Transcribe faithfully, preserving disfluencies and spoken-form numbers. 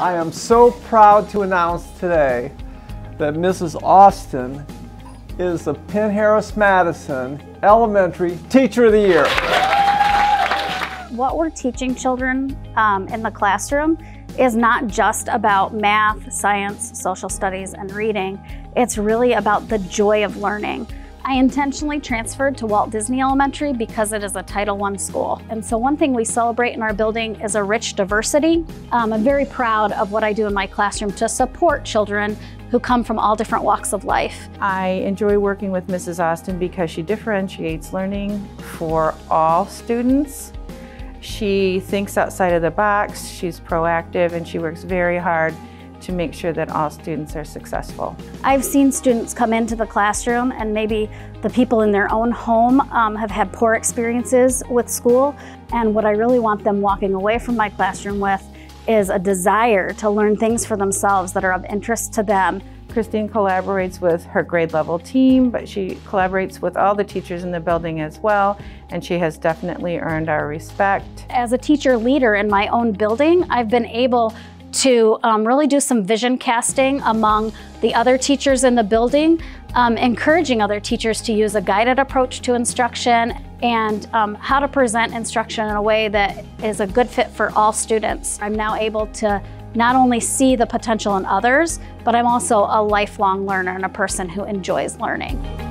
I am so proud to announce today that Missus Austin is the Penn-Harris-Madison Elementary Teacher of the Year. What we're teaching children um, in the classroom is not just about math, science, social studies, and reading. It's really about the joy of learning. I intentionally transferred to Walt Disney Elementary because it is a Title one school. And so one thing we celebrate in our building is a rich diversity. Um, I'm very proud of what I do in my classroom to support children who come from all different walks of life. I enjoy working with Missus Austin because she differentiates learning for all students. She thinks outside of the box, she's proactive, and she works very hard to make sure that all students are successful. I've seen students come into the classroom and maybe the people in their own home um, have had poor experiences with school, and what I really want them walking away from my classroom with is a desire to learn things for themselves that are of interest to them. Christine collaborates with her grade level team, but she collaborates with all the teachers in the building as well, and she has definitely earned our respect. As a teacher leader in my own building, I've been able to um, really do some vision casting among the other teachers in the building, um, encouraging other teachers to use a guided approach to instruction and um, how to present instruction in a way that is a good fit for all students. I'm now able to not only see the potential in others, but I'm also a lifelong learner and a person who enjoys learning.